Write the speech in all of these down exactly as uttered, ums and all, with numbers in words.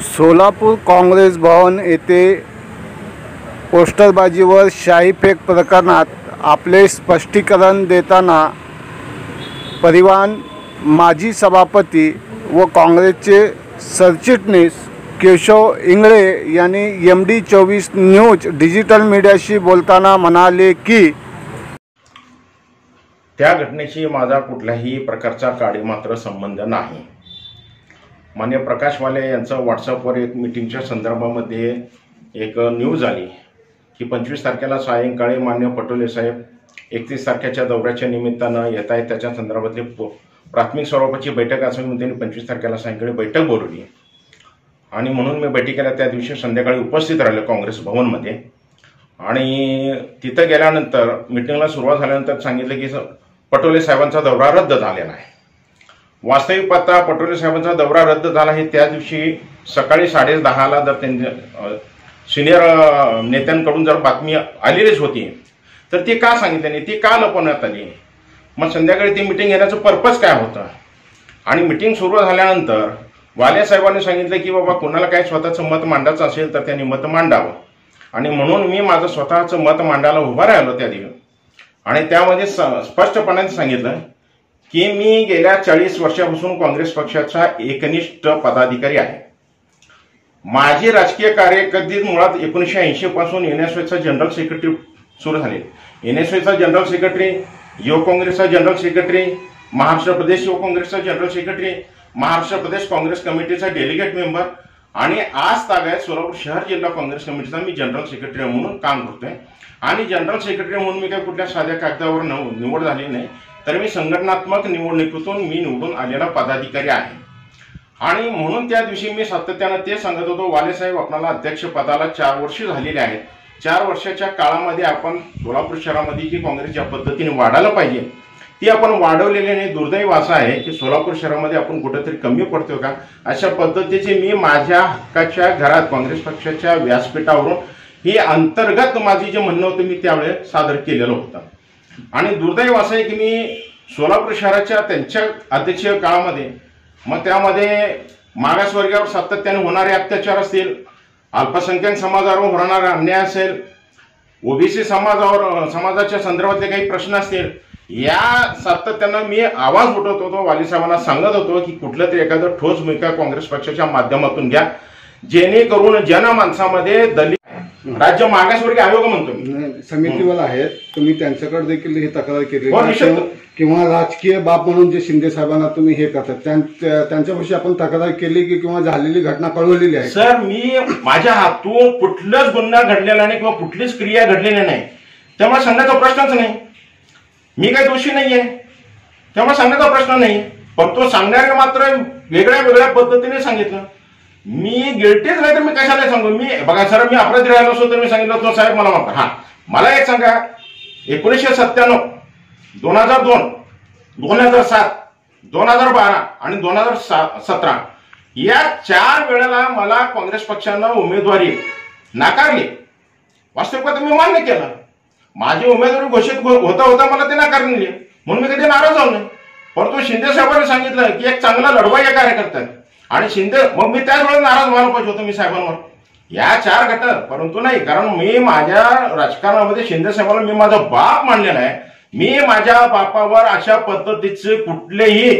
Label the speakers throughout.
Speaker 1: सोलापूर काँग्रेस भवन येथे पोस्टरबाजीवर शाईफेक प्रकरणात आपले स्पष्टीकरण देताना परिवहन माजी सभापती व काँग्रेसचे सरचिटणीस केशव इंगळे यांनी एम डी चोवीस न्यूज डिजिटल मीडियाशी बोलताना म्हणाले की
Speaker 2: त्या घटनेशी माझा कुठल्याही प्रकारचा काडीमात्र संबंध नाही। मान्य प्रकाश वाले यांचं व्हॉट्सअपवर एक मीटिंगच्या संदर्भामध्ये एक न्यूज आली की पंचवीस तारखेला सायंकाळी मान्य पटोले साहेब एकतीस तारखेच्या दौऱ्याच्या निमित्तानं येत आहेत, त्याच्या संदर्भातली प्राथमिक स्वरूपाची बैठक असल्यामुळे त्यांनी पंचवीस तारखेला सायंकाळी बैठक बोलवली आणि म्हणून मी बैठकीला त्या दिवशी संध्याकाळी उपस्थित राहिलो काँग्रेस भवनमध्ये। आणि तिथं गेल्यानंतर मीटिंगला सुरुवात झाल्यानंतर सांगितलं की पटोले साहेबांचा दौरा रद्द झालेला आहे। वास्तविक पाहता पटोले साहेबांचा दौरा रद्द झाला हे त्या दिवशी सकाळी साडे दहाला जर त्यांच्या सिनियर नेत्यांकडून जर बातमी आलेलीच होती तर ती का सांगितली नाही, ती का लपवण्यात आली? मग संध्याकाळी ती मीटिंग घेण्याचं पर्पज काय होतं? आणि मीटिंग सुरू झाल्यानंतर वाले साहेबांनी सांगितलं की बाबा कोणाला काय स्वतःचं मत मांडायचं असेल तर त्यांनी मत मांडावं, आणि म्हणून मी माझं स्वतःचं मत मांडायला उभा राहिलो त्या दिवशी। आणि त्यामध्ये स्पष्टपणे सांगितलं की मी गेल्या चाळीस वर्षापासून काँग्रेस पक्षाचा एकनिष्ठ पदाधिकारी आहे। माझी राजकीय कार्यकिर्दी मुळात एकोणीसशे ऐंशी पासून एन एस चा जनरल सेक्रेटरी सुरू झाले। एन एस चा जनरल सेक्रेटरी, युवक काँग्रेसचा जनरल सेक्रेटरी, महाराष्ट्र प्रदेश युवक काँग्रेसचा जनरल सेक्रेटरी, महाराष्ट्र प्रदेश काँग्रेस कमिटीचा डेलिगेट मेंबर आणि आज ताब्यात सोलापूर शहर जिल्हा काँग्रेस कमिटीचा मी जनरल सेक्रेटरी म्हणून काम करतोय। आणि जनरल सेक्रेटरी म्हणून मी काही कुठल्या साध्या कागदावर निवड झाली नाही, तर मी संघटनात्मक निवडणुकीतून मी निवडून आलेला पदाधिकारी आहे। आणि म्हणून त्या दिवशी मी सातत्यानं ते सांगत होतो, वाले साहेब आपल्याला अध्यक्ष पदाला चार वर्ष झालेले आहेत, चार वर्षाच्या काळामध्ये आपण सोलापूर शहरामध्ये जी काँग्रेस ज्या पद्धतीने वाढायला पाहिजे ती आपण वाढवलेली नाही। दुर्दैव असं आहे की सोलापूर शहरामध्ये आपण कुठेतरी कमी पडतोय का, अशा पद्धतीचे मी माझ्या हक्काच्या घरात काँग्रेस पक्षाच्या व्यासपीठावरून ही अंतर्गत माझी जे म्हणणं होतं मी त्यावेळेस सादर केलेलं होतं। आणि दुर्दैव असं आहे की मी सोलापूर शहराच्या त्यांच्या अध्यक्षीय काळामध्ये मग त्यामध्ये मागासवर्गावर सातत्याने होणारे अत्याचार असतील, अल्पसंख्याक समाजावर होणारा अन्याय असेल, ओबीसी समाजावर समाजाच्या संदर्भातले काही प्रश्न असतील, या सातत्यानं मी आवाज उठवत होतो, वाली साहेबांना सांगत होतो की कुठलं तरी एखादं ठोस भूमिका काँग्रेस पक्षाच्या माध्यमातून घ्या, जेणेकरून जनमानसामध्ये दलित राज्य मागासवर्गीय आयोग म्हणतो मी
Speaker 1: समितीवाला आहेत, तुम्ही त्यांच्याकडे देखील ही तक्रार केली किंवा राजकीय बाब म्हणून जे शिंदे साहेबांना तुम्ही हे करतात त्यांच्याविषयी आपण तक्रार केली की किंवा झालेली घटना कळवलेली आहे?
Speaker 2: सर, मी माझ्या हातून कुठलाच गुन्हा घडलेला नाही किंवा कुठलीच क्रिया घडलेली नाही, त्यामुळे सांगण्याचा प्रश्नच नाही। मी काही दोषी नाहीये, त्यामुळे सांगण्याचा प्रश्न नाही। पण तो सांगणारे मात्र वेगळ्या वेगळ्या पद्धतीने सांगितलं। मी गिल्टीच नाही तर मी कशाला सांगू? मी बघा सर, मी अपराधी राहिलो असतो तर मी सांगितलं होतं साहेब मला माफ करा। हा, मला एक सांगा, एकोणीसशे सत्त्याण्णव, दोन हजार दोन, दोन हजार सात, दोन हजार बारा आणि दोन हजार सतरा या चार वेळेला मला काँग्रेस पक्षानं उमेदवारी नाकारली। वास्तविकता मी मान्य केलं, माझी उमेदवारी घोषित होता होता मला ते नाकारली, म्हणून मी कधी नाराज झालो नाही। परंतु शिंदे साहेबांनी सांगितलं की एक चांगला लढवा या कार्यकर्त्यात, आणि शिंदे मग मी त्याच वेळेस नाराज व्हायला पाहिजे होतो मी साहेबांवर या चार घटना। परंतु नाही, कारण मी माझ्या राजकारणामध्ये शिंदे साहेबांना मी माझा बाप मानलेला आहे। मी माझ्या बापावर अशा पद्धतीचे कुठलेही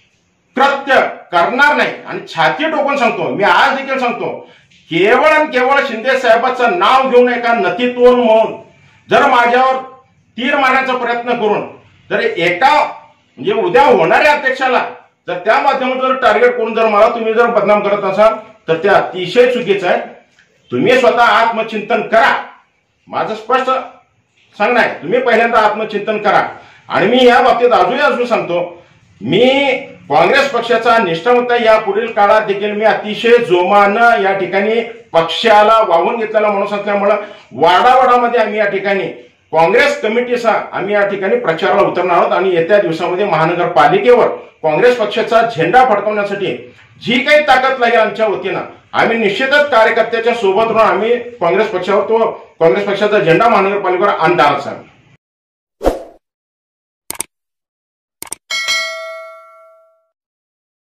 Speaker 2: कृत्य करणार नाही आणि छाती टोकून सांगतो, मी आज देखील सांगतो, केवळ आणि केवळ शिंदे साहेबांचं नाव घेऊन एका नथीतून म्हणून जर माझ्यावर तीर मारण्याचा प्रयत्न करून जर एका म्हणजे उद्या होणाऱ्या अध्यक्षाला जर त्या माध्यमातून जर टार्गेट करून जर मला तुम्ही जर बदनाम करत असाल तर ते अतिशय चुकीचं आहे। तुम्ही स्वतः आत्मचिंतन करा, माझं स्पष्ट सांगणं आहे, तुम्ही पहिल्यांदा आत्मचिंतन करा। आणि मी या बाबतीत अजूनही अजून सांगतो, मी काँग्रेस पक्षाचा निष्ठावंत या पुढील काळात देखील मी अतिशय जोमानं या ठिकाणी पक्षाला वाहून घेतलेला माणूस असल्यामुळे वाडावाडामध्ये आम्ही या ठिकाणी काँग्रेस कमिटीचा आम्ही या ठिकाणी प्रचाराला उतरणार आहोत। आणि येत्या दिवसामध्ये महानगरपालिकेवर काँग्रेस पक्षाचा झेंडा फडकवण्यासाठी जी काही ताकद लागेल आमच्या वतीनं आम्ही निश्चितच कार्यकर्त्याच्या सोबत राहून आम्ही काँग्रेस पक्षावर तो काँग्रेस पक्षाचा झेंडा महानगरपालिकेवर आणणारच आहे।